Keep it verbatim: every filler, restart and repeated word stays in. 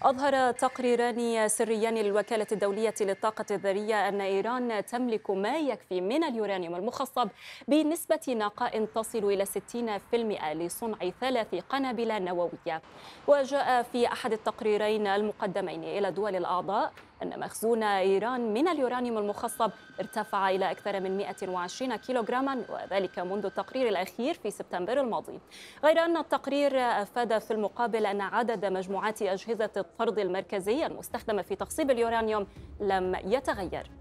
أظهر تقريران سريان للوكالة الدولية للطاقة الذرية أن إيران تملك ما يكفي من اليورانيوم المخصب بنسبة نقاء تصل إلى ستين بالمئة لصنع ثلاث قنابل نووية. وجاء في أحد التقريرين المقدمين إلى الدول الأعضاء أن مخزون إيران من اليورانيوم المخصب ارتفع إلى أكثر من مئة وعشرين كيلوغراما، وذلك منذ التقرير الأخير في سبتمبر الماضي. غير أن التقرير أفاد في المقابل أن عدد مجموعات أجهزة الطرد المركزي المستخدمة في تخصيب اليورانيوم لم يتغير.